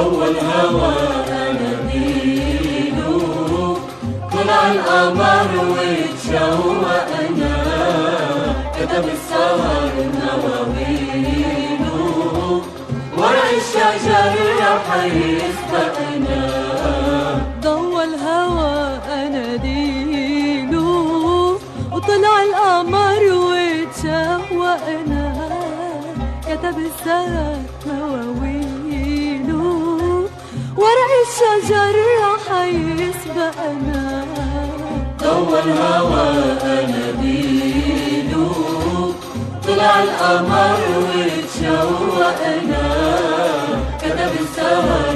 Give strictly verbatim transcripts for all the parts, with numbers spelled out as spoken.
ضوى الهوى أناديله، طلع القمر واتشوقنا، كتب السهر نواويله، ورق الشجر رح يسبقنا. ضوى الهوى أناديله، وطلع القمر واتشوقنا، كتب السهر مواويله، ورق الشجر رح يسبقنا. ضوى الهوى أناديله، طلع القمر واتشوقنا، كتب السهر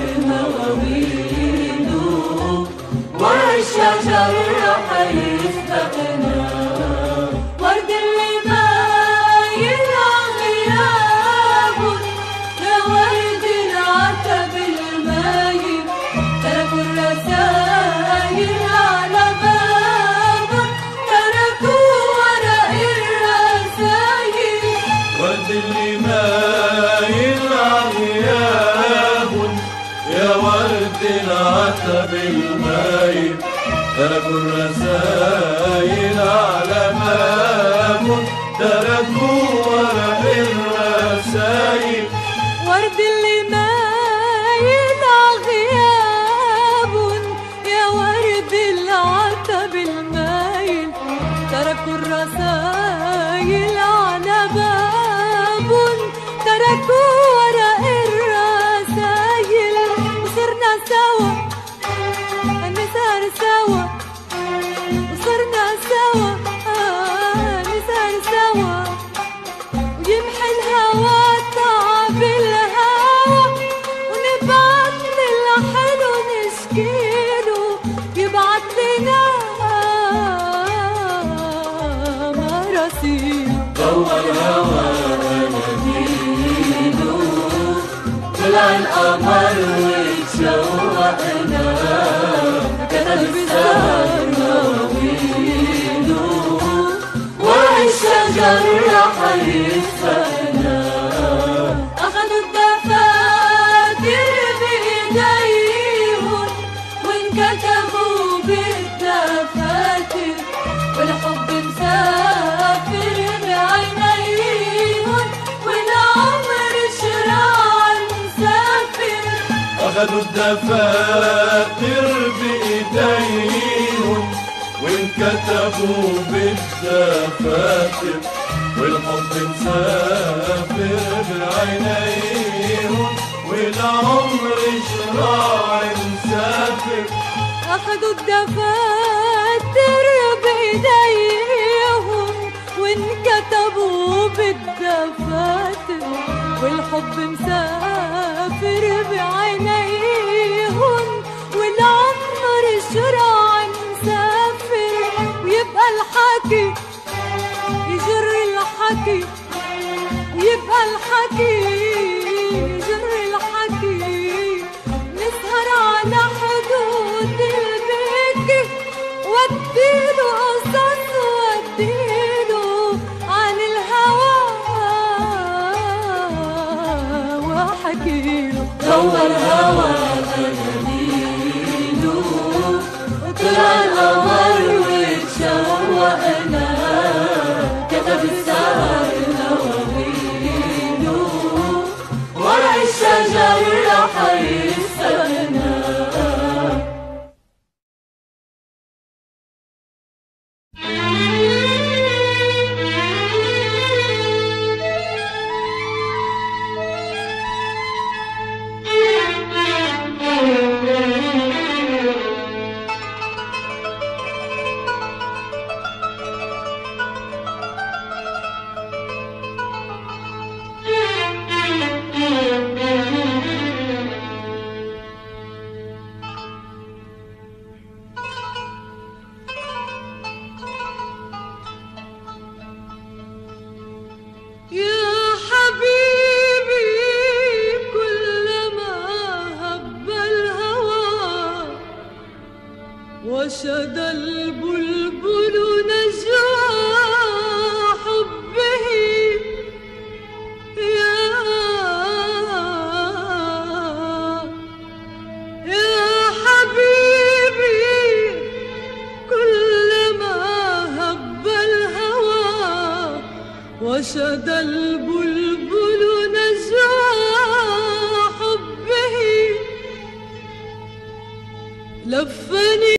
مواويله، ورق الشجر رح يسبقنا. ورد اللي مايل غيابه، يا ورد العتب المايل، تركوا الرسايل على بابك، تركوا ورق الرسايل. ورد اللي مايل غيابه، يا ورد العتب المايل، تركوا الرسايل على بابه، تركوا ورق الرسايل. ورد اللي مايل غياب، يا ورد العتب المايل، تركوا الرسايل على باب، تركوا ورق الرسايل. وصرنا سوا نسهر سوا، وصرنا سوا نسهر سوا، ويمحي الهوى تعب الهوى، ونبعت للحلو نشكيله، يبعت لنا مراسيل. ضوى الهوى أناديله، طلع القمر واتشوقنا، كتب السهر مواويله، ورق الشجر رح يسبقنا. أخدوا الدفاتر بإيديهم، وانكتبوا بالدفاتر، والحب مسافر بعينيهم، والعمر شراع مسافر. أخدوا الدفاتر بإيديهم، وانكتبوا بالدفاتر، والحب مسافر بعينيهم، والعمر شراع مسافر. أخدوا الدفاتر بإيديهم، وانكتبوا بالدفاتر، والحب مسافر بعينيهم، والعمر شراع مسافر. ويبقى الحكي يجر الحكي، ويبقى الحكي يجر الحكي، نسهر على حدود البكي، وديله قصص وديله عن الهوى وحكيله. ضوى الهوى أناديله، طلع القمر واتشوقنا، كتب السهر مواويله، ورق الشجر رح يسبقنا. لفني